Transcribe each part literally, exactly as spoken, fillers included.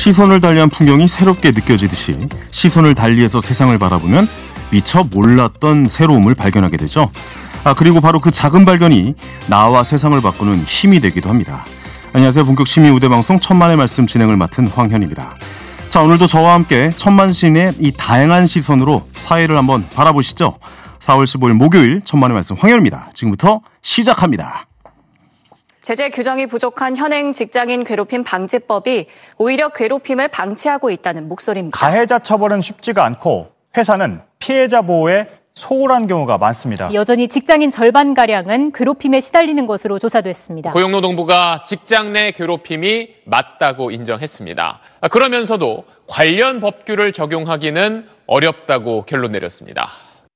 시선을 달리한 풍경이 새롭게 느껴지듯이 시선을 달리해서 세상을 바라보면 미처 몰랐던 새로움을 발견하게 되죠. 아, 그리고 바로 그 작은 발견이 나와 세상을 바꾸는 힘이 되기도 합니다. 안녕하세요. 본격 심의 우대 방송 천만의 말씀 진행을 맡은 황현입니다. 자, 오늘도 저와 함께 천만 시인의 이 다양한 시선으로 사회를 한번 바라보시죠. 사월 십오일 목요일 천만의 말씀 황현입니다. 지금부터 시작합니다. 제재 규정이 부족한 현행 직장인 괴롭힘 방지법이 오히려 괴롭힘을 방치하고 있다는 목소리입니다. 가해자 처벌은 쉽지가 않고 회사는 피해자 보호에 소홀한 경우가 많습니다. 여전히 직장인 절반가량은 괴롭힘에 시달리는 것으로 조사됐습니다. 고용노동부가 직장 내 괴롭힘이 맞다고 인정했습니다. 그러면서도 관련 법규를 적용하기는 어렵다고 결론 내렸습니다.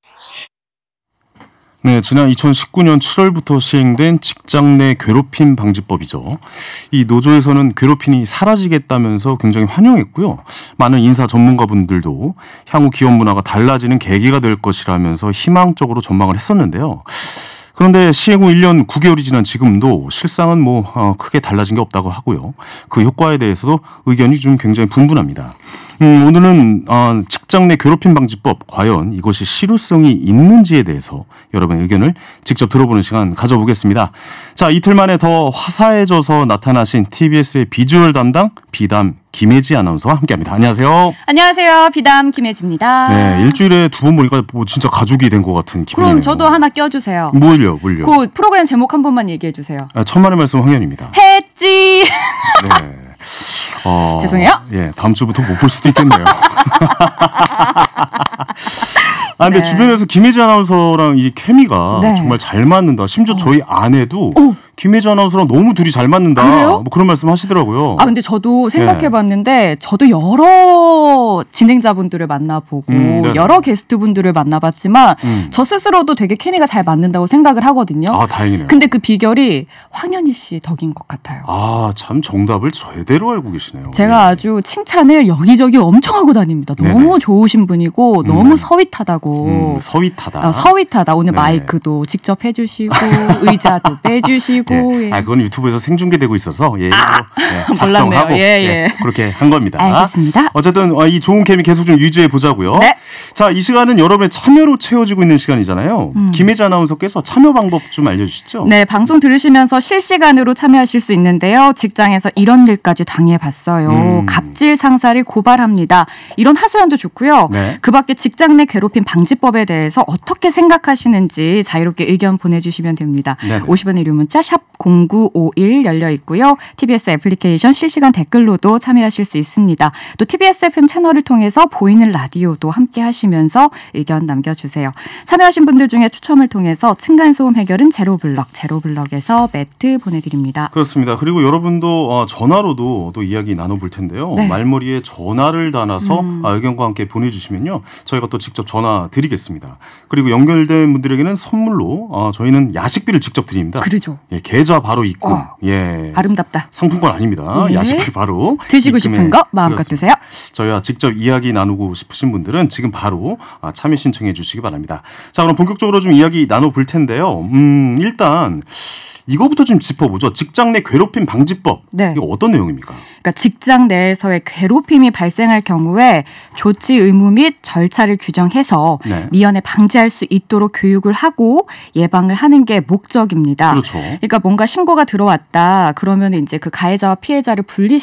네, 지난 이천십구년 칠월부터 시행된 직장 내 괴롭힘 방지법이죠. 이 노조에서는 괴롭힘이 사라지겠다면서 굉장히 환영했고요. 많은 인사 전문가분들도 향후 기업 문화가 달라지는 계기가 될 것이라면서 희망적으로 전망을 했었는데요. 그런데 시행 후 일 년 구 개월이 지난 지금도 실상은 뭐 어, 크게 달라진 게 없다고 하고요. 그 효과에 대해서도 의견이 좀 굉장히 분분합니다. 음, 오늘은 어, 직장 내 괴롭힘 방지법 과연 이것이 실효성이 있는지에 대해서 여러분의 의견을 직접 들어보는 시간 가져보겠습니다. 자, 이틀 만에 더 화사해져서 나타나신 티비에스의 비주얼 담당 비담 김혜지 아나운서와 함께합니다. 안녕하세요. 안녕하세요. 비담 김혜지입니다. 네, 일주일에 두 번 보니까 뭐 진짜 가족이 된 것 같은 기분이네요. 그럼 저도 하나 껴주세요. 뭘요? 뭘요? 그 프로그램 제목 한 번만 얘기해 주세요. 아, 천만의 말씀 황현입니다. 했지. 네. 어, 죄송해요. 예, 다음 주부터 못 볼 수도 있겠네요. 아, 근데 네. 주변에서 김혜지 아나운서랑 이 케미가 네. 정말 잘 맞는다. 심지어 어. 저희 아내도 어. 김혜지 아나운서랑 너무 둘이 잘 맞는다. 그래요? 뭐 그런 말씀 하시더라고요. 아 근데 저도 생각해봤는데 저도 여러 진행자분들을 만나보고 음, 네. 여러 게스트분들을 만나봤지만 음. 저 스스로도 되게 케미가 잘 맞는다고 생각을 하거든요. 아, 다행이네요. 근데 그 비결이 황현희 씨 덕인 것 같아요. 아, 참 정답을 제대로 알고 계시네요. 제가 네. 아주 칭찬을 여기저기 엄청 하고 다닙니다. 너무 네네. 좋으신 분이고 음. 너무 서윗하다고. 음, 서윗하다. 어, 서윗하다. 오늘 네. 마이크도 직접 해주시고 의자도 빼주시고. 예. 예. 아, 그건 유튜브에서 생중계되고 있어서 예, 아, 예, 작정하고 몰랐네요. 예, 예. 예, 그렇게 한 겁니다. 알겠습니다. 어쨌든 이 좋은 케미 계속 좀 유지해 보자고요. 네. 자, 이 시간은 여러분의 참여로 채워지고 있는 시간이잖아요. 음. 김혜지 아나운서께서 참여 방법 좀 알려주시죠. 네, 방송 들으시면서 실시간으로 참여하실 수 있는데요. 직장에서 이런 일까지 당해봤어요. 음. 갑질 상사를 고발합니다. 이런 하소연도 좋고요. 네. 그 밖에 직장 내 괴롭힘 방지법에 대해서 어떻게 생각하시는지 자유롭게 의견 보내주시면 됩니다. 네네. 오십 원의 유료 문자 샵 공구오일 열려 있고요. 티비에스 애플리케이션 실시간 댓글로도 참여하실 수 있습니다. 또 티비에스 에프엠 채널을 통해서 보이는 라디오도 함께 하시면서 의견 남겨주세요. 참여하신 분들 중에 추첨을 통해서 층간소음 해결은 제로블럭, 제로블럭에서 매트 보내드립니다. 그렇습니다. 그리고 여러분도 어, 전화로도 또 이야기 나눠볼 텐데요. 네. 말머리에 전화를 달아서 음. 아, 의견과 함께 보내주시면요. 저희가 또 직접 전화 드리겠습니다. 그리고 연결된 분들에게는 선물로 어, 저희는 야식비를 직접 드립니다. 그러죠. 예, 계좌 바로 입금. 어. 예. 아름답다. 상품권 아닙니다. 예. 야식비 바로 드시고 입금해. 싶은 거 마음껏 그렇습니다. 드세요. 저희와 직접 이야기 나누고 싶으신 분들은 지금 바로 참여 신청해 주시기 바랍니다. 자, 그럼 본격적으로 좀 이야기 나눠볼 텐데요. 음, 일단 이거부터 좀 짚어보죠. 직장 내 괴롭힘 방지법. 네. 이거 어떤 내용입니까? 그러니까 직장 내에서의 괴롭힘이 발생할 경우에 조치 의무 및 절차를 규정해서 네. 미연에 방지할 수 있도록 교육을 하고 예방을 하는 게 목적입니다. 그렇죠. 그러니까 뭔가 신고가 들어왔다 그러면 이제 그 가해자와 피해자를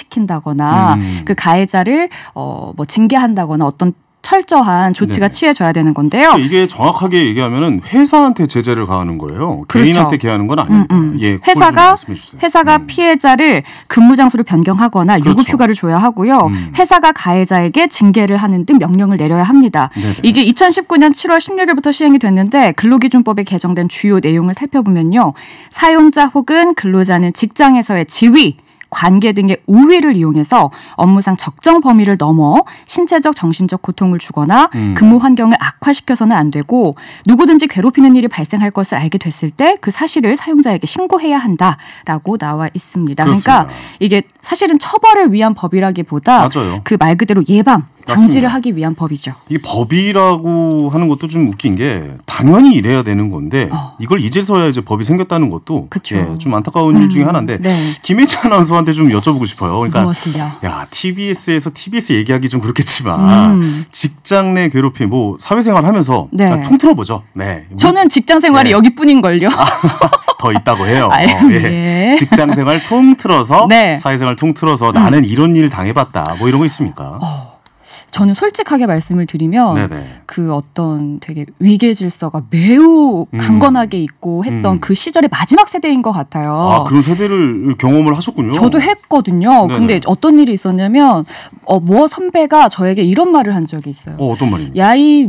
분리시킨다거나 음. 그 가해자를 어 뭐 징계한다거나 어떤 철저한 조치가 네네. 취해져야 되는 건데요. 그러니까 이게 정확하게 얘기하면은 회사한테 제재를 가하는 거예요. 그렇죠. 개인한테 개하는 건 아닙니다. 음, 음. 예, 그걸 좀 회사가 말씀해 주세요. 회사가 음. 피해자를 근무 장소를 변경하거나 그렇죠. 유급 휴가를 줘야 하고요. 음. 회사가 가해자에게 징계를 하는 등 명령을 내려야 합니다. 네네. 이게 이천십구년 칠월 십육일부터 시행이 됐는데 근로기준법에 개정된 주요 내용을 살펴보면요. 사용자 혹은 근로자는 직장에서의 지위 관계 등의 우위를 이용해서 업무상 적정 범위를 넘어 신체적, 정신적 고통을 주거나 음. 근무 환경을 악화시켜서는 안 되고 누구든지 괴롭히는 일이 발생할 것을 알게 됐을 때 그 사실을 사용자에게 신고해야 한다라고 나와 있습니다. 그렇습니다. 그러니까 이게 사실은 처벌을 위한 법이라기보다 맞아요. 그 말 그대로 예방, 방지를 하기 위한 법이죠. 이 법이라고 하는 것도 좀 웃긴 게 당연히 이래야 되는 건데 어. 이걸 이제서야 이제 법이 생겼다는 것도 그쵸. 예, 좀 안타까운 음, 일 중에 하나인데 네. 김혜지 아나운서한테 좀 여쭤보고 싶어요. 그러니까 무엇을요? 야 티비에스에서 티비에스 얘기하기 좀 그렇겠지만 음. 직장 내 괴롭힘 뭐 사회생활 하면서 네. 아, 통틀어보죠. 네. 저는 직장 생활이 네. 여기뿐인걸요. 더 있다고 해요. 아유, 어, 예. 네. 직장 생활 통틀어서 네. 사회생활 통틀어서 나는 이런 일 당해봤다. 뭐 이런 거 있습니까? 어, 저는 솔직하게 말씀을 드리면 네네. 그 어떤 되게 위계 질서가 매우 음. 강건하게 있고 했던 음. 그 시절의 마지막 세대인 것 같아요. 아 그런 세대를 경험을 하셨군요. 저도 했거든요. 네네. 근데 어떤 일이 있었냐면 어, 뭐 선배가 저에게 이런 말을 한 적이 있어요. 어, 어떤 말입니까? 야이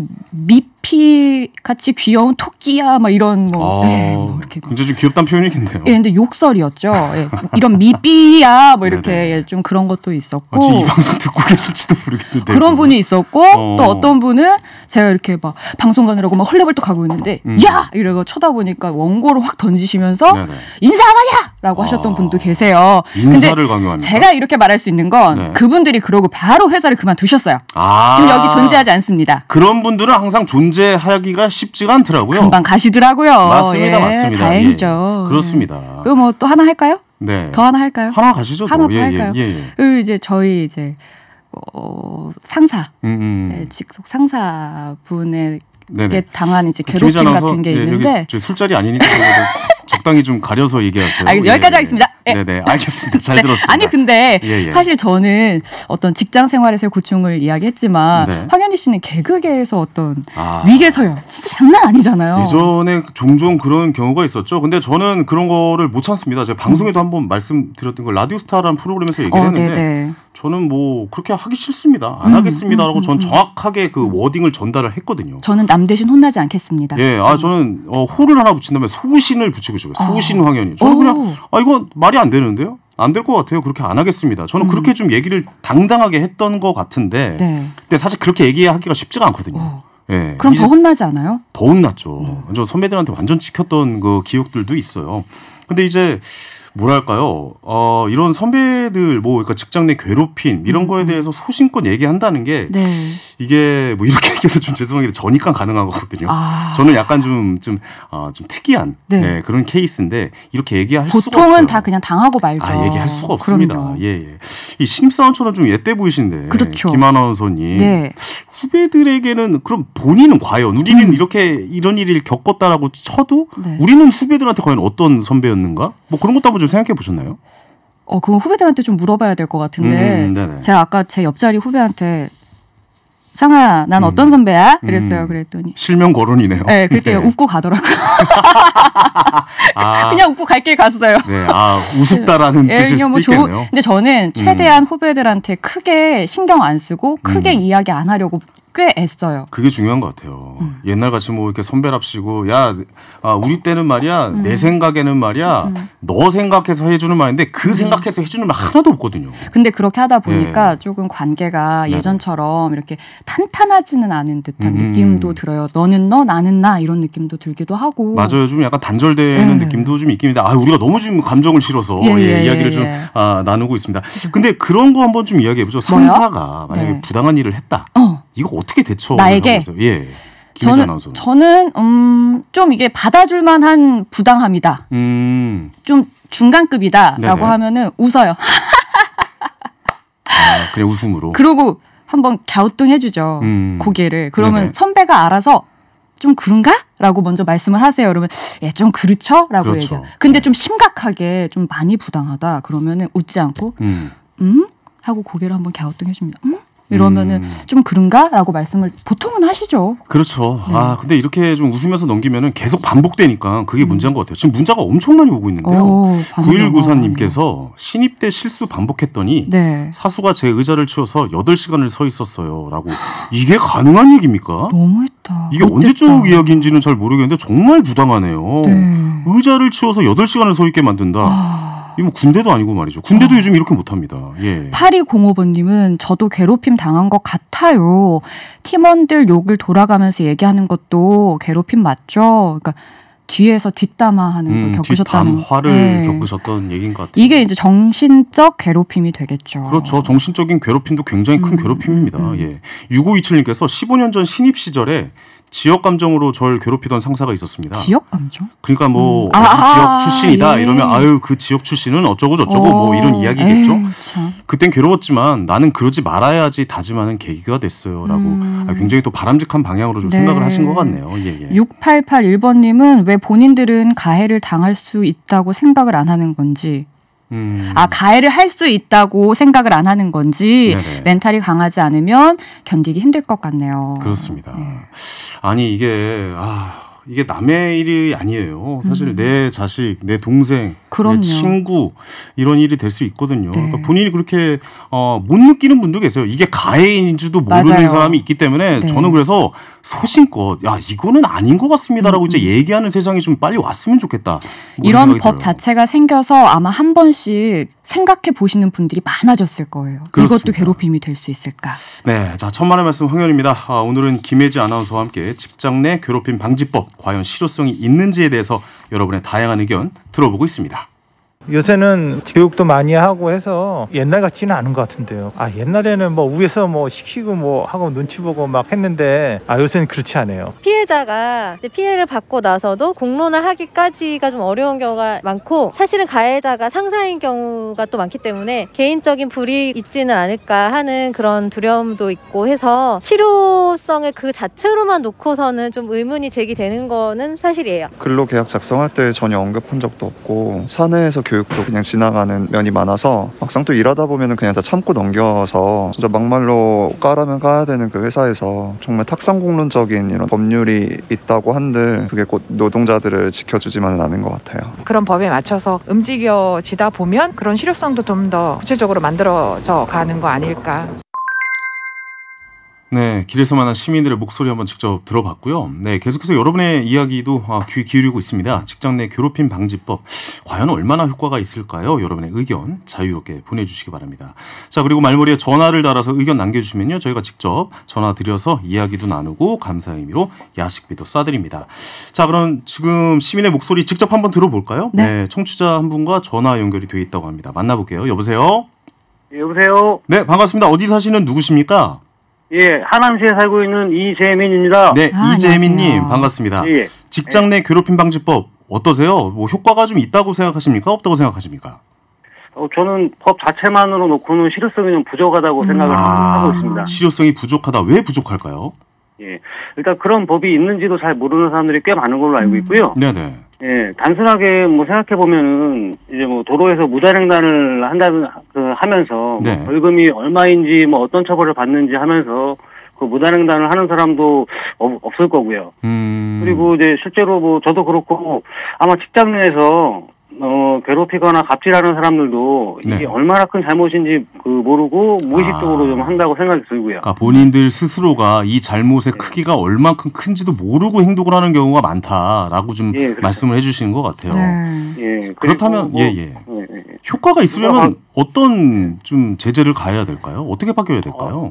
미피 같이 귀여운 토끼야 막 이런 뭐, 아, 네, 뭐 이렇게 굉장히 좀 귀엽다는 표현이겠네요. 예, 근데 욕설이었죠. 예, 이런 미삐야 뭐 이렇게 네네. 예, 좀 그런 것도 있었고. 아, 지금 이 방송 듣고 계실지도 모르겠는데. 그런 분이 있었고 어. 또 어떤 분은 제가 이렇게 막 방송 가느라고 막 헐레벌떡 가고 있는데 음. 야 이러고 쳐다보니까 원고를 확 던지시면서 네네. 인사하냐!라고 아. 하셨던 분도 계세요. 인사를 근데 강요합니까? 제가 이렇게 말할 수 있는 건 네. 그분들이 그러고 바로 회사를 그만두셨어요. 아. 지금 여기 존재하지 않습니다. 그런 분들은 항상 존재하기가 쉽지가 않더라고요. 금방 가시더라고요. 맞습니다, 예, 맞습니다. 다행이죠. 예, 그렇습니다. 예. 그리고 뭐 또 하나 할까요? 네. 더 하나 할까요? 하나 가시죠. 하나 또. 더 예, 할까요? 예, 예, 예. 그리고 이제 저희 이제 어, 상사, 음, 음. 네, 직속 상사분에게 네네. 당한 이제 김혜지 괴롭힘 아나운서, 같은 게 예, 있는데 여기 저희 술자리 아니니까 적당히 좀 가려서 얘기하세요. 알겠- 여기까지 하겠습니다. 예. 네네, 알겠습니다. 잘 네. 들었습니다. 아니 근데 예, 예. 사실 저는 어떤 직장 생활에서의 고충을 이야기했지만 네. 황현희 씨는 개그계에서 어떤 아. 위계서열 진짜 장난 아니잖아요. 예전에 종종 그런 경우가 있었죠. 근데 저는 그런 거를 못 참습니다. 제가 방송에도 한번 말씀드렸던 걸 라디오스타라는 프로그램에서 얘기를 어, 했는데 네네. 저는 뭐 그렇게 하기 싫습니다. 안 음, 하겠습니다라고 음, 전 음. 정확하게 그 워딩을 전달을 했거든요. 저는 남 대신 혼나지 않겠습니다. 예, 아 저는 어, 호를 하나 붙인 다음에 소신을 붙이고 싶어요. 소신 어. 황현희. 저는 오. 그냥 아 이거 말이 안 되는데요. 안 될 것 같아요. 그렇게 안 하겠습니다. 저는 음. 그렇게 좀 얘기를 당당하게 했던 것 같은데, 네. 근데 사실 그렇게 얘기하기가 쉽지가 않거든요. 어. 예, 그럼 이제 더 혼나지 않아요? 더 혼났죠. 저 선배들한테 완전 찍혔던 그 기억들도 있어요. 근데 이제 뭐랄까요? 어, 이런 선배들 뭐 그러니까 직장 내 괴롭힘 이런 거에 대해서 소신껏 얘기한다는 게 네. 이게 뭐 이렇게 얘기해서 좀 죄송한데 저니까 가능한 거거든요. 아. 저는 약간 좀 좀 어, 좀 특이한 네. 네, 그런 케이스인데 이렇게 얘기할 수가 없어요. 보통은 다 그냥 당하고 말죠. 아, 얘기할 수가 없습니다. 그럼요. 예, 예. 이 신입사원처럼 좀 옛때 보이신데. 그렇죠. 김 아나운서님. 네. 후배들에게는 그럼 본인은 과연 우리는 음. 이렇게 이런 일을 겪었다라고 쳐도 네. 우리는 후배들한테 과연 어떤 선배였는가? 뭐 그런 것도 한번 좀 생각해 보셨나요? 어, 그건 후배들한테 좀 물어봐야 될 것 같은데 음, 네네. 제가 아까 제 옆자리 후배한테 상아, 난 어떤 선배야? 그랬어요. 음. 그랬더니 실명 거론이네요. 네, 그랬더니 네. 웃고 가더라고요. 아, 그냥 웃고 갈 길 갔어요. 네, 아 우습다라는 예, 뜻일 그냥 수도 뭐 좋은- 있겠네요. 근데 저는 최대한 후배들한테 크게 신경 안 쓰고 크게 음. 이야기 안 하려고 꽤 애써요. 그게 중요한 것 같아요. 음. 옛날 같이 뭐 이렇게 선배랍시고 야, 아, 우리 때는 말이야 음. 내 생각에는 말이야 너 생각해서 해주는 말인데 그 생각해서 해주는 말 하나도 없거든요. 근데 그렇게 하다 보니까 예. 조금 관계가 네네. 예전처럼 이렇게 탄탄하지는 않은 듯한 음. 느낌도 들어요. 너는 너, 나는 나 이런 느낌도 들기도 하고. 맞아요. 좀 약간 단절되는 예. 느낌도 좀 있긴 한데 아, 우리가 너무 지금 감정을 실어서 예, 예, 예, 이야기를 예, 좀 예. 아, 나누고 있습니다. 근데 그런 거 한번 좀 이야기해보죠. 뭐요? 상사가 만약에 네. 부당한 일을 했다. 어. 이거 어떻게 대처를 나에게? 하고 있어요? 예. 김혜지 저는 아나운서는. 저는 음, 좀 이게 받아줄 만한 부당함이다. 음. 좀 중간급이다라고 네네. 하면은 웃어요. 아, 그냥 웃음으로. 그러고 한번 갸우뚱해주죠. 음. 고개를. 그러면 네네. 선배가 알아서 좀 그런가? 라고 먼저 말씀을 하세요. 그러면 예, 좀 그렇죠? 라고 그렇죠. 얘기해요. 근데 좀 심각하게 좀 많이 부당하다. 그러면은 웃지 않고 음. 음? 하고 고개를 한번 갸우뚱해줍니다. 음? 이러면은 음. 좀 그런가? 라고 말씀을 보통은 하시죠. 그렇죠. 네. 아, 근데 이렇게 좀 웃으면서 넘기면은 계속 반복되니까 그게 문제인 것 같아요. 지금 문자가 엄청 많이 오고 있는데요. 오, 반응 구일구사님께서 신입 때 실수 반복했더니 네. 사수가 제 의자를 치워서 여덟 시간을 서 있었어요. 라고. 이게 가능한 얘기입니까? 너무했다. 이게 못됐다. 언제적 이야기인지는 잘 모르겠는데 정말 부당하네요. 네. 의자를 치워서 여덟 시간을 서 있게 만든다. 아. 이거 뭐 군대도 아니고 말이죠. 군대도 요즘 이렇게 못합니다. 예. 팔이공오 번님은 저도 괴롭힘 당한 것 같아요. 팀원들 욕을 돌아가면서 얘기하는 것도 괴롭힘 맞죠? 그러니까 뒤에서 뒷담화하는 걸 음, 겪으셨다는 뒷담화를 네. 겪으셨던 얘기인 것 같아요. 이게 이제 정신적 괴롭힘이 되겠죠. 그렇죠. 정신적인 괴롭힘도 굉장히 큰 음, 괴롭힘입니다. 음, 음. 예. 육오이칠님께서 십오 년 전 신입 시절에 지역 감정으로 절 괴롭히던 상사가 있었습니다. 지역 감정? 그러니까 뭐 음. 어디 아, 지역 출신이다 예. 이러면 아유 그 지역 출신은 어쩌고 저쩌고 어, 뭐 이런 이야기겠죠. 에이, 참. 그땐 괴로웠지만 나는 그러지 말아야지 다짐하는 계기가 됐어요라고 음. 아, 굉장히 또 바람직한 방향으로 좀 네. 생각을 하신 것 같네요. 예, 예. 육팔팔일 번님은 왜 본인들은 가해를 당할 수 있다고 생각을 안 하는 건지 음. 아 가해를 할 수 있다고 생각을 안 하는 건지 네네. 멘탈이 강하지 않으면 견디기 힘들 것 같네요. 그렇습니다. 네. 아니 이게 아 이게 남의 일이 아니에요. 사실 음. 내 자식, 내 동생, 그럼요. 내 친구 이런 일이 될 수 있거든요. 네. 그러니까 본인이 그렇게 어, 못 느끼는 분도 계세요. 이게 가해인지도 모르는 맞아요. 사람이 있기 때문에 네. 저는 그래서 소신껏 야 이거는 아닌 것 같습니다라고 음. 이제 얘기하는 세상이 좀 빨리 왔으면 좋겠다. 뭐 이런 생각이 법 들어요. 자체가 생겨서 아마 한 번씩 생각해 보시는 분들이 많아졌을 거예요. 그렇습니다. 이것도 괴롭힘이 될 수 있을까? 네, 자 천만의 말씀 황현입니다. 아, 오늘은 김혜지 아나운서와 함께 직장 내 괴롭힘 방지법 과연 실효성이 있는지에 대해서 여러분의 다양한 의견 들어보고 있습니다. 요새는 교육도 많이 하고 해서 옛날 같지는 않은 것 같은데요. 아 옛날에는 뭐 위에서 뭐 시키고 뭐 하고 눈치 보고 막 했는데 아 요새는 그렇지 않아요. 피해자가 피해를 받고 나서도 공론화하기까지가 좀 어려운 경우가 많고 사실은 가해자가 상사인 경우가 또 많기 때문에 개인적인 불이익이 있지는 않을까 하는 그런 두려움도 있고 해서 실효성을 그 자체로만 놓고서는 좀 의문이 제기되는 거는 사실이에요. 근로계약 작성할 때 전혀 언급한 적도 없고 사내에서 교육도 그냥 지나가는 면이 많아서 막상 또 일하다 보면은 그냥 다 참고 넘겨서 진짜 막말로 까라면 까야 되는 그 회사에서 정말 탁상공론적인 이런 법률이 있다고 한들 그게 곧 노동자들을 지켜주지만은 않은 것 같아요. 그런 법에 맞춰서 움직여지다 보면 그런 실효성도 좀 더 구체적으로 만들어져 가는 거 아닐까. 네, 길에서 만난 시민들의 목소리 한번 직접 들어봤고요. 네, 계속해서 여러분의 이야기도 귀 기울이고 있습니다. 직장 내 괴롭힘 방지법 과연 얼마나 효과가 있을까요? 여러분의 의견 자유롭게 보내주시기 바랍니다. 자, 그리고 말머리에 전화를 달아서 의견 남겨주시면요, 저희가 직접 전화 드려서 이야기도 나누고 감사의 의미로 야식비도 쏴드립니다. 자, 그럼 지금 시민의 목소리 직접 한번 들어볼까요? 네. 네, 청취자 한 분과 전화 연결이 되어 있다고 합니다. 만나볼게요. 여보세요? 예, 여보세요? 네, 반갑습니다. 어디 사시는 누구십니까? 예, 하남시에 살고 있는 이재민입니다. 네, 아, 이재민님 안녕하세요. 반갑습니다. 예. 직장 내 괴롭힘 방지법 어떠세요? 뭐 효과가 좀 있다고 생각하십니까? 없다고 생각하십니까? 어, 저는 법 자체만으로 놓고는 실효성이 좀 부족하다고 생각을 아, 하고 있습니다. 실효성이 부족하다. 왜 부족할까요? 예, 일단 그런 법이 있는지도 잘 모르는 사람들이 꽤 많은 걸로 알고 있고요. 네네. 예, 단순하게 뭐 생각해 보면은 이제 뭐 도로에서 무단횡단을 한다는 그 하면서 네. 뭐 벌금이 얼마인지 뭐 어떤 처벌을 받는지 하면서 그 무단횡단을 하는 사람도 어, 없을 거고요. 음. 그리고 이제 실제로 뭐 저도 그렇고 아마 직장 내에서 어 괴롭히거나 갑질하는 사람들도 이게 네. 얼마나 큰 잘못인지 그 모르고 무의식적으로 아. 좀 한다고 생각이 들고요. 그러니까 본인들 스스로가 이 잘못의 크기가 얼만큼 큰지도 모르고 행동을 하는 경우가 많다라고 좀 예, 그렇죠. 말씀을 해주시는 것 같아요. 네. 예, 그렇다면 뭐, 예예. 예, 예. 효과가 있으려면 효과가- 어떤 좀 제재를 가해야 될까요? 어떻게 바뀌어야 될까요?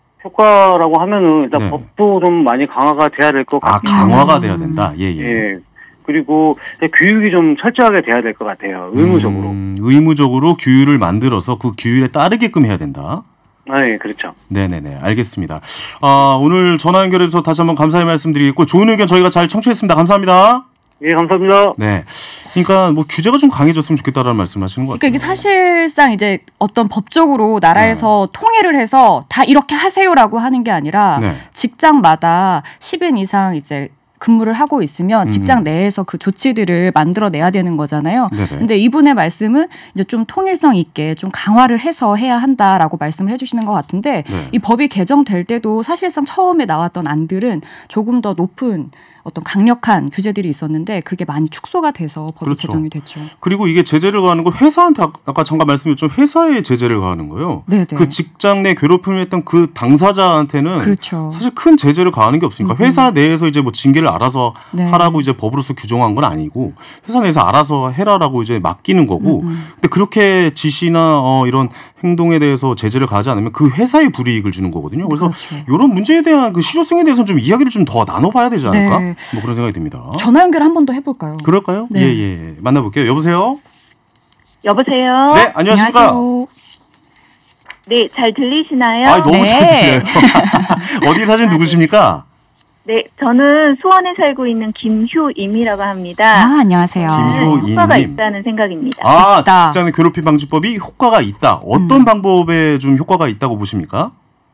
효과라고 하면은 일단 네. 법도 좀 많이 강화가 돼야 될 것 아, 같아요. 강화가 돼야 된다. 예예. 예. 그리고 교육이 좀 철저하게 돼야 될 것 같아요. 의무적으로. 음, 의무적으로 규율을 만들어서 그 규율에 따르게끔 해야 된다. 아, 예, 그렇죠. 네네네, 알겠습니다. 아, 오늘 전화 연결해서 다시 한번 감사의 말씀드리겠고 좋은 의견 저희가 잘 청취했습니다. 감사합니다. 예, 감사합니다. 네, 그러니까 뭐 규제가 좀 강해졌으면 좋겠다라는 말씀하시는 것 그러니까 같아요. 이게 사실상 이제 어떤 법적으로 나라에서 네. 통일을 해서 다 이렇게 하세요라고 하는 게 아니라 네. 직장마다 십 인 이상 이제 근무를 하고 있으면 직장 음. 내에서 그 조치들을 만들어내야 되는 거잖아요. 네네. 근데 이분의 말씀은 이제 좀 통일성 있게 좀 강화를 해서 해야 한다라고 말씀을 해주시는 것 같은데 네. 이 법이 개정될 때도 사실상 처음에 나왔던 안들은 조금 더 높은 어떤 강력한 규제들이 있었는데 그게 많이 축소가 돼서 법이 그렇죠. 제정이 됐죠. 그리고 이게 제재를 가하는 건 회사한테 아- 아까 잠깐 말씀드렸죠. 회사에 제재를 가하는 거예요. 네네. 그 직장 내 괴롭힘을 했던 그 당사자한테는 그렇죠. 사실 큰 제재를 가하는 게 없으니까 음. 회사 내에서 이제 뭐 징계를 알아서 네. 하라고 이제 법으로서 규정한 건 아니고 회사 내에서 알아서 해라라고 이제 맡기는 거고. 음, 음. 근데 그렇게 지시나 어, 이런 행동에 대해서 제재를 가하지 않으면 그 회사에 불이익을 주는 거거든요. 그래서 그렇죠. 이런 문제에 대한 그 실효성에 대해서는 좀 이야기를 좀 더 나눠봐야 되지 않을까? 네. 뭐 그런 생각이 듭니다. 전화 연결 한 번 더 해볼까요? 그럴까요? 네. 예, 예. 만나볼게요. 여보세요? 여보세요? 네, 안녕하십니까? 안녕하세요. 네, 잘 들리시나요? 아, 너무 네. 잘 들려요. 어디 사신 누구십니까? 네, 저는 수원에 살고 있는 김효임이라고 합니다. 아, 안녕하세요. 김효임. 효과가 있다는 생각입니다. 아, 있다. 직장 내 괴롭힘 방지법이 효과가 있다. 어떤 음. 방법에 좀 효과가 있다고 보십니까?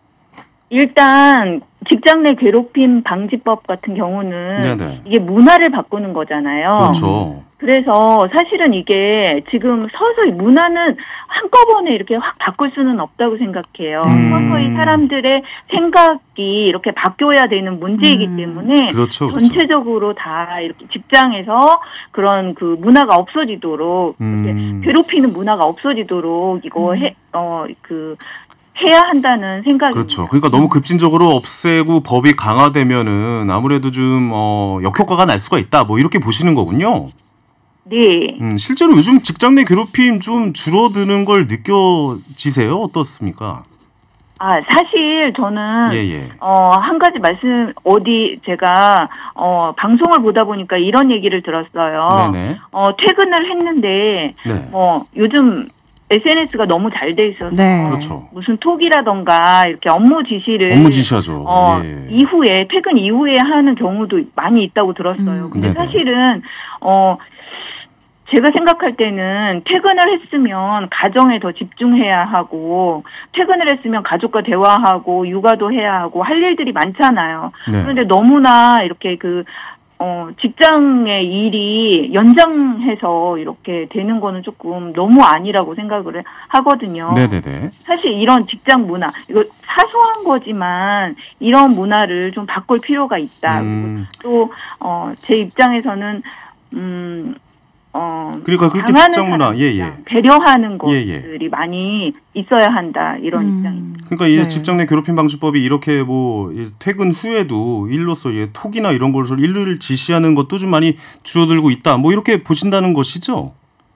일단 직장 내 괴롭힘 방지법 같은 경우는 네네. 이게 문화를 바꾸는 거잖아요. 그렇죠. 그래서 사실은 이게 지금 서서히 문화는 한꺼번에 이렇게 확 바꿀 수는 없다고 생각해요. 음. 서서히 사람들의 생각이 이렇게 바뀌어야 되는 문제이기 음. 때문에 그렇죠. 그렇죠. 전체적으로 다 이렇게 직장에서 그런 그 문화가 없어지도록 이렇게 음. 괴롭히는 문화가 없어지도록 이거 음. 해, 어, 그 해야 한다는 생각이. 그렇죠. 그러니까 너무 급진적으로 없애고 법이 강화되면은 아무래도 좀 어, 역효과가 날 수가 있다. 뭐 이렇게 보시는 거군요. 네. 음, 실제로 요즘 직장 내 괴롭힘 좀 줄어드는 걸 느껴지세요? 어떻습니까? 아, 사실 저는 예, 예. 어, 한 가지 말씀 어디 제가 어, 방송을 보다 보니까 이런 얘기를 들었어요. 네네. 어, 퇴근을 했는데 네. 뭐 요즘 에스엔에스가 너무 잘 돼 있어서 네. 그렇죠. 무슨 톡이라던가 이렇게 업무 지시를 업무 지시하죠. 어, 예. 이후에 퇴근 이후에 하는 경우도 많이 있다고 들었어요. 음. 근데 네네. 사실은 어 제가 생각할 때는 퇴근을 했으면 가정에 더 집중해야 하고 퇴근을 했으면 가족과 대화하고 육아도 해야 하고 할 일들이 많잖아요. 네. 그런데 너무나 이렇게 그 어, 직장의 일이 연장해서 이렇게 되는 거는 조금 너무 아니라고 생각을 하거든요. 네네네. 사실 이런 직장 문화, 이거 사소한 거지만 이런 문화를 좀 바꿀 필요가 있다. 음. 또, 어, 제 입장에서는, 음, 어, 그러니까 그렇게 당하는 직장 문화, 사람들, 예, 예. 배려하는 예, 것들이 예. 많이 있어야 한다. 이런 음. 입장입니다. 그러니까 이 네. 직장 내 괴롭힘 방지법이 이렇게 뭐 퇴근 후에도 일로서 예, 톡이나 이런 것을 일을 지시하는 것도 좀 많이 줄어들고 있다. 뭐 이렇게 보신다는 것이죠.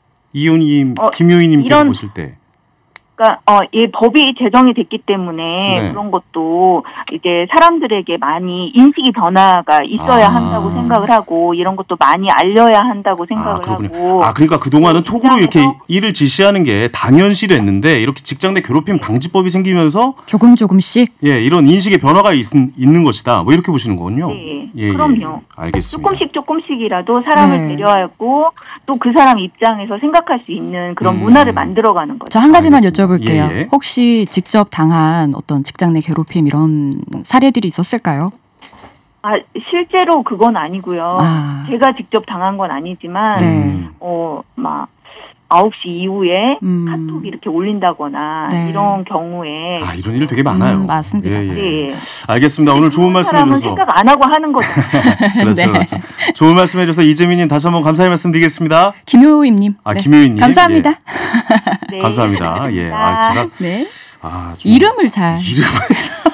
이효님, 어, 김효희님께서 이런- 보실 때. 그러니까 어, 이 법이 제정이 됐기 때문에 네. 그런 것도 이제 사람들에게 많이 인식이 변화가 있어야 아. 한다고 생각을 하고 이런 것도 많이 알려야 한다고 생각을 아, 그렇군요. 하고. 아, 그러니까 그동안은 그 톡으로 이렇게 직장에서- 일을 지시하는 게 당연시 됐는데 이렇게 직장 내 괴롭힘 방지법이 생기면서 조금 조금씩. 예, 이런 인식의 변화가 있, 있는 것이다. 뭐 이렇게 보시는 거군요. 네, 예, 그럼요. 예. 알겠습니다. 조금씩 조금씩이라도 사람을 네. 배려하고 또 그 사람 입장에서 생각할 수 있는 그런 음. 문화를 만들어가는 거죠. 저 한 가지만 알겠습니다. 여쭤볼게요. 예, 예. 혹시 직접 당한 어떤 직장 내 괴롭힘 이런 사례들이 있었을까요? 아, 실제로 그건 아니고요. 아. 제가 직접 당한 건 아니지만 네. 어, 막 아홉 시 이후에 음. 카톡 이렇게 올린다거나 네. 이런 경우에 아, 이런 일도 되게 많아요. 음, 맞습니다. 예, 예. 네. 알겠습니다. 오늘 좋은 말씀 사람은 해주셔서. 생각 안 하고 하는 거죠. 그렇죠, 네. 그렇죠. 좋은 말씀 해주셔서 이재민님 다시 한번 감사의 말씀 드리겠습니다. 김효임님. 아, 네. 김효임님. 감사합니다. 네, 감사합니다. 예. 아, 제가. 네. 아, 좀 이름을 잘. 이름을.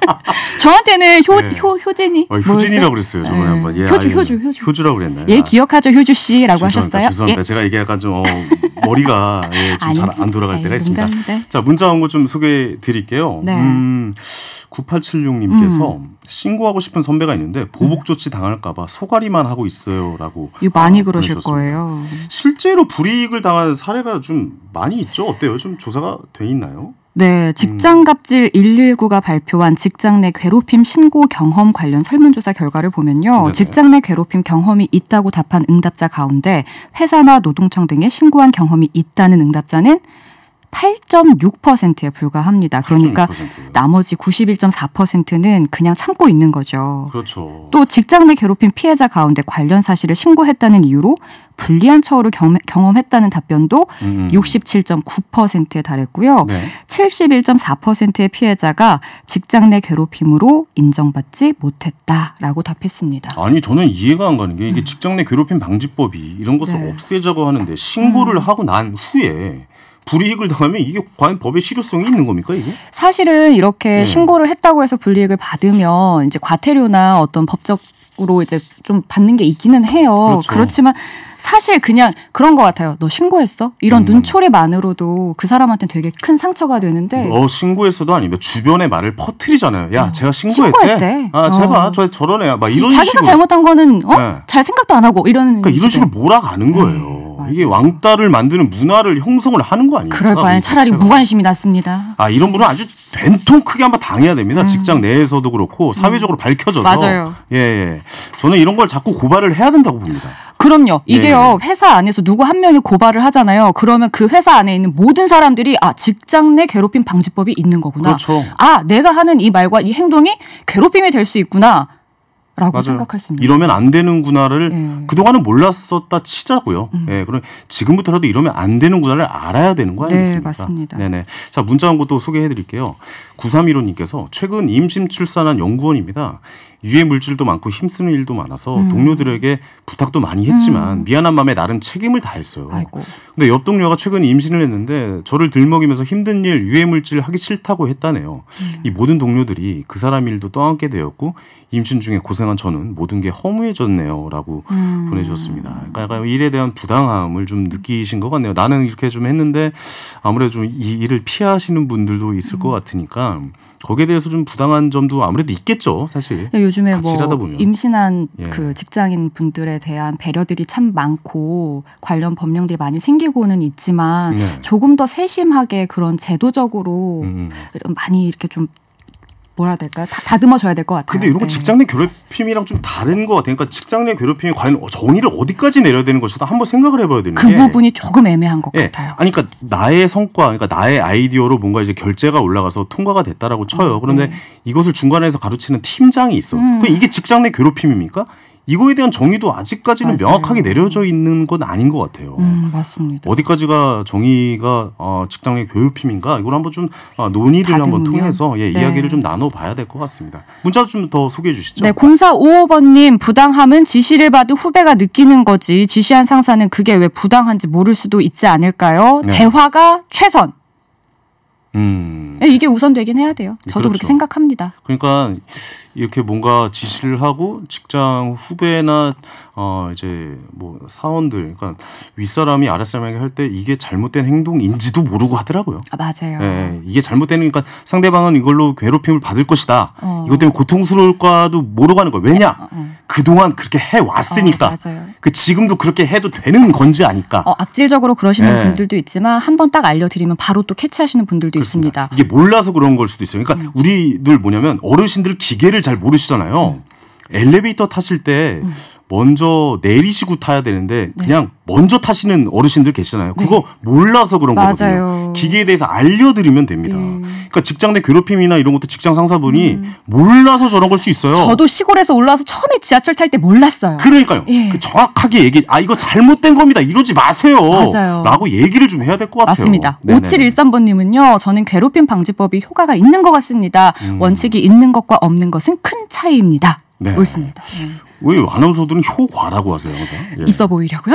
저한테는 효, 네. 효, 효진이. 어, 효진이라고 그랬어요. 저번에 네. 한번. 예, 효주, 아유, 효주, 효주. 효주라고 그랬나요? 예, 아, 기억하죠. 효주 씨라고 죄송합니다. 하셨어요. 죄송합니다. 예. 제가 이게 약간 좀 어, 머리가 예, 좀 잘 안 돌아갈 때가 아니, 있습니다. 농담입니다. 자, 문자 온 거 좀 소개해 드릴게요. 네. 음, 구팔칠육님께서 신고하고 싶은 선배가 있는데 보복 조치 당할까봐 소가리만 하고 있어요라고. 이거 많이 아, 그러실 보내주셨습니다. 거예요. 실제로 불이익을 당한 사례가 좀 많이 있죠. 어때요? 좀 조사가 돼 있나요? 네, 직장갑질 일일구가 발표한 직장 내 괴롭힘 신고 경험 관련 설문조사 결과를 보면요. 네네. 직장 내 괴롭힘 경험이 있다고 답한 응답자 가운데 회사나 노동청 등에 신고한 경험이 있다는 응답자는 팔 점 육 퍼센트에 불과합니다. 그러니까 팔 점 육 퍼센트. 나머지 구십일 점 사 퍼센트는 그냥 참고 있는 거죠. 그렇죠. 또 직장 내 괴롭힘 피해자 가운데 관련 사실을 신고했다는 이유로 불리한 처우를 경험, 경험했다는 답변도 음. 육십칠 점 구 퍼센트에 달했고요. 네. 칠십일 점 사 퍼센트의 피해자가 직장 내 괴롭힘으로 인정받지 못했다라고 답했습니다. 아니 저는 이해가 안 가는 게 이게 직장 내 괴롭힘 방지법이 이런 것을 네. 없애자고 하는데 신고를 음. 하고 난 후에 불이익을 당하면 이게 과연 법의 실효성이 있는 겁니까 이게? 사실은 이렇게 네. 신고를 했다고 해서 불이익을 받으면 이제 과태료나 어떤 법적 으로 이제 좀 받는 게 있기는 해요. 그렇죠. 그렇지만 사실 그냥 그런 것 같아요. 너 신고했어? 이런 음. 눈초리만으로도 그 사람한테는 되게 큰 상처가 되는데. 너 신고했어도 아니면 주변에 말을 퍼뜨리잖아요. 야, 어. 제가 신고했대. 신고했대. 아, 제발 어. 저 저런 애야. 막 이런 자기가 식으로. 잘못한 거는 어? 네. 잘 생각도 안 하고 이런. 그러니까 이런 식으로 몰아가는 거예요. 네, 이게 왕따를 만드는 문화를 형성을 하는 거 아닙니까? 그럴 바엔 차라리 무관심이 낫습니다. 아, 이런 분은 아주 된통 크게 한번 당해야 됩니다. 음. 직장 내에서도 그렇고 사회적으로 음. 밝혀져서. 맞아요. 예, 예. 저는 이런 걸 자꾸 고발을 해야 된다고 봅니다. 그럼요. 이게요. 예. 회사 안에서 누구 한 명이 고발을 하잖아요. 그러면 그 회사 안에 있는 모든 사람들이 아, 직장 내 괴롭힘 방지법이 있는 거구나. 그렇죠. 아, 내가 하는 이 말과 이 행동이 괴롭힘이 될 수 있구나. 라고 맞아요. 생각할 수 있는. 이러면 안 되는구나를 예. 그동안은 몰랐었다 치자고요. 음. 예, 그럼 지금부터라도 이러면 안 되는구나를 알아야 되는 거 아니겠습니까? 네, 맞습니다. 네네. 자, 문자 한 것도 소개해 드릴게요. 구삼일오 님께서 최근 임신 출산한 연구원입니다. 유해 물질도 많고 힘쓰는 일도 많아서 음. 동료들에게 부탁도 많이 했지만 음. 미안한 마음에 나름 책임을 다했어요. 아이고. 근데 옆 동료가 최근 임신을 했는데 저를 들먹이면서 힘든 일, 유해 물질 하기 싫다고 했다네요. 음. 이 모든 동료들이 그 사람 일도 떠안게 되었고 임신 중에 고생한 저는 모든 게 허무해졌네요. 라고 음. 보내주셨습니다. 그러니까 약간 일에 대한 부당함을 좀 느끼신 것 같네요. 나는 이렇게 좀 했는데 아무래도 좀 이 일을 피하시는 분들도 있을 음. 것 같으니까 거기에 대해서 좀 부당한 점도 아무래도 있겠죠, 사실. 요즘에 뭐 임신한 예. 그 직장인 분들에 대한 배려들이 참 많고 관련 법령들이 많이 생기고는 있지만 네. 조금 더 세심하게 그런 제도적으로 음. 많이 이렇게 좀 뭐라 해야 될까요? 다, 다듬어져야 될 것 같아요. 근데 이런 거 네. 직장 내 괴롭힘이랑 좀 다른 것 같아요. 그러니까 직장 내 괴롭힘이 과연 정의를 어디까지 내려야 되는 것이다 한번 생각을 해봐야 되는 그 게. 그 부분이 조금 애매한 것 네. 같아요. 아니, 그러니까 나의 성과, 그러니까 나의 아이디어로 뭔가 이제 결제가 올라가서 통과가 됐다라고 쳐요. 그런데 네. 이것을 중간에서 가로치는 팀장이 있어. 음. 그러니까 이게 직장 내 괴롭힘입니까? 이거에 대한 정의도 아직까지는 맞아요. 명확하게 내려져 있는 건 아닌 것 같아요. 음, 맞습니다. 어디까지가 정의가 어, 직장 내 괴롭힘인가? 이걸 한번 좀 어, 논의를 한번 통해서 예, 네. 이야기를 좀 나눠봐야 될 것 같습니다. 문자 좀 더 소개해 주시죠. 네, 공사오오 번님 부당함은 지시를 받은 후배가 느끼는 거지 지시한 상사는 그게 왜 부당한지 모를 수도 있지 않을까요? 네. 대화가 최선. 음. 이게 우선되긴 해야 돼요. 저도 그렇죠. 그렇게 생각합니다. 그러니까 이렇게 뭔가 지시를 하고 직장 후배나 어 이제 뭐 사원들, 그러니까 윗사람이 아랫사람에게 할 때 이게 잘못된 행동인지도 모르고 하더라고요. 아, 맞아요. 네, 이게 잘못되는, 그러니까 상대방은 이걸로 괴롭힘을 받을 것이다. 어. 이것 때문에 고통스러울까도 모르고 하는 거예요. 왜냐? 어, 어. 그동안 그렇게 해왔으니까. 어, 맞아요. 그 지금도 그렇게 해도 되는 건지 아니까. 어, 악질적으로 그러시는 네. 분들도 있지만 한 번 딱 알려드리면 바로 또 캐치하시는 분들도 그렇습니다. 있습니다. 이게 몰라서 그런 걸 수도 있어요. 그러니까 음. 우리들 뭐냐면 어르신들 기계를 잘 모르시잖아요. 음. 엘리베이터 타실 때 음. 먼저 내리시고 타야 되는데 네. 그냥 먼저 타시는 어르신들 계시잖아요. 네. 그거 몰라서 그런 맞아요. 거거든요. 기계에 대해서 알려드리면 됩니다. 네. 그러니까 직장 내 괴롭힘이나 이런 것도 직장 상사분이 음. 몰라서 저런 걸 수 있어요. 저도 시골에서 올라와서 처음에 지하철 탈 때 몰랐어요. 그러니까요. 예. 그 정확하게 얘기, 아 이거 잘못된 겁니다. 이러지 마세요. 맞아요. 라고 얘기를 좀 해야 될 것 같아요. 맞습니다. 오칠일삼 번님은요. 저는 괴롭힘 방지법이 효과가 있는 것 같습니다. 음. 원칙이 있는 것과 없는 것은 큰 차이입니다. 네. 옳습니다. 네. 왜 아나운서들은 효과라고 하세요, 항상? 예. 있어 보이려고요?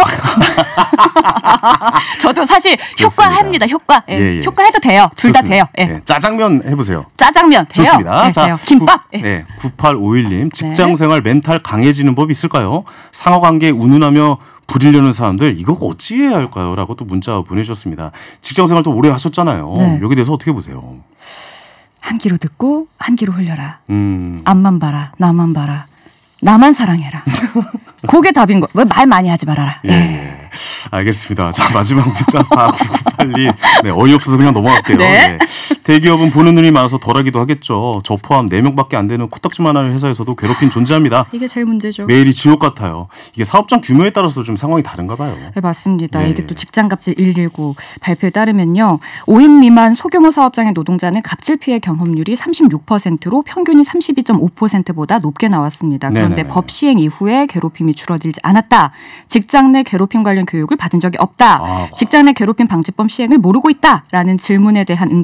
저도 사실 효과합니다. 효과. 예. 예, 예. 효과해도 돼요. 둘 다 돼요. 예. 예. 짜장면 해보세요. 짜장면 돼요. 좋습니다. 네, 자, 돼요. 김밥. 구, 네, 구팔오일 님 직장생활 네. 멘탈 강해지는 법이 있을까요? 상하관계 운운하며 부리려는 사람들 이거 어찌 해야 할까요? 라고 또 문자 보내주셨습니다. 직장생활 또 오래 하셨잖아요. 네. 여기에 대해서 어떻게 보세요? 한 귀로 듣고 한 귀로 흘려라. 음. 앞만 봐라. 나만 봐라. 나만 사랑해라. 그게 답인 거. 왜 말 많이 하지 말아라. 예, 예. 알겠습니다. 자, 마지막 문자 사구구팔이 네, 어이없어서 그냥 넘어갈게요. 네. 네. 대기업은 보는 눈이 많아서 덜하기도 하겠죠. 저 포함 네 명밖에 안 되는 코딱지만한 회사에서도 괴롭힘 존재합니다. 이게 제일 문제죠. 매일이 지옥 같아요. 이게 사업장 규모에 따라서 좀 상황이 다른가 봐요. 네, 맞습니다. 네. 이게 또 직장갑질 일일구 발표에 따르면요. 오 인 미만 소규모 사업장의 노동자는 갑질 피해 경험률이 삼십육 퍼센트로 평균이 삼십이 점 오 퍼센트보다 높게 나왔습니다. 그런데 네네네. 법 시행 이후에 괴롭힘이 줄어들지 않았다. 직장 내 괴롭힘 관련 교육을 받은 적이 없다. 아, 직장 내 괴롭힘 방지법 시행을 모르고 있다라는 질문에 대한 응답이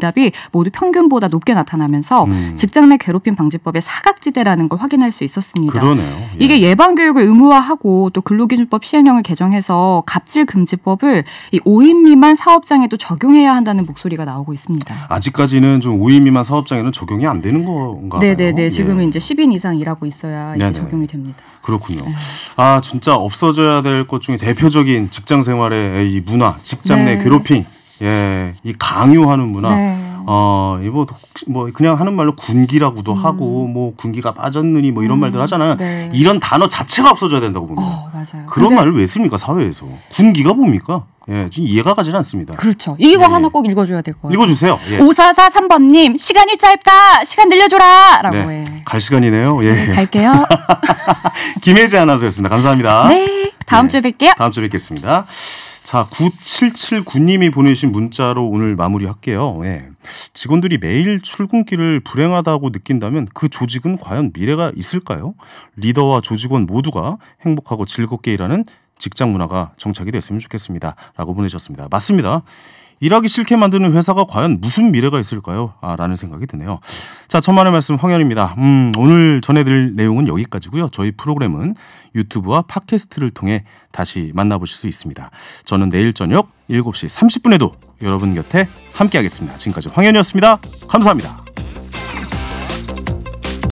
모두 평균보다 높게 나타나면서 음. 직장 내 괴롭힘 방지법의 사각지대라는 걸 확인할 수 있었습니다. 그러네요. 예. 이게 예방교육을 의무화하고 또 근로기준법 시행령을 개정해서 갑질금지법을 이 오 인 미만 사업장에도 적용해야 한다는 목소리가 나오고 있습니다. 아직까지는 좀 오 인 미만 사업장에는 적용이 안 되는 건가요? 네네네. 지금은 예. 이제 십 인 이상 일하고 있어야 이게 네네. 적용이 됩니다. 그렇군요. 네. 아 진짜 없어져야 될 것 중에 대표적인 직장 생활의 이 문화, 직장 내 네. 괴롭힘, 예, 이 강요하는 문화. 네. 어, 이거 뭐 그냥 하는 말로 군기라고도 음. 하고 뭐 군기가 빠졌느니 뭐 이런 음. 말들 하잖아요. 네. 이런 단어 자체가 없어져야 된다고 봅니다. 어, 맞아요. 그런 근데... 말을 왜 씁니까 사회에서? 군기가 뭡니까? 예, 지금 이해가 가지 않습니다. 그렇죠. 이거 예, 하나 꼭 읽어줘야 될 거예요. 읽어주세요. 예. 오사사삼 번님 시간이 짧다. 시간 늘려줘라. 라고 네. 해. 갈 시간이네요. 예. 네, 갈게요. 김혜지 아나운서였습니다. 감사합니다. 네. 다음 네. 주에 뵐게요. 다음 주에 뵙겠습니다. 자, 구칠칠구 님이 보내신 문자로 오늘 마무리할게요. 예. 직원들이 매일 출근길을 불행하다고 느낀다면 그 조직은 과연 미래가 있을까요? 리더와 조직원 모두가 행복하고 즐겁게 일하는 직장 문화가 정착이 됐으면 좋겠습니다. 라고 보내셨습니다. 맞습니다. 일하기 싫게 만드는 회사가 과연 무슨 미래가 있을까요? 아, 라는 생각이 드네요. 자, 천만의 말씀 황현입니다. 음, 오늘 전해드릴 내용은 여기까지고요. 저희 프로그램은 유튜브와 팟캐스트를 통해 다시 만나보실 수 있습니다. 저는 내일 저녁 일곱 시 삼십 분에도 여러분 곁에 함께하겠습니다. 지금까지 황현이었습니다. 감사합니다.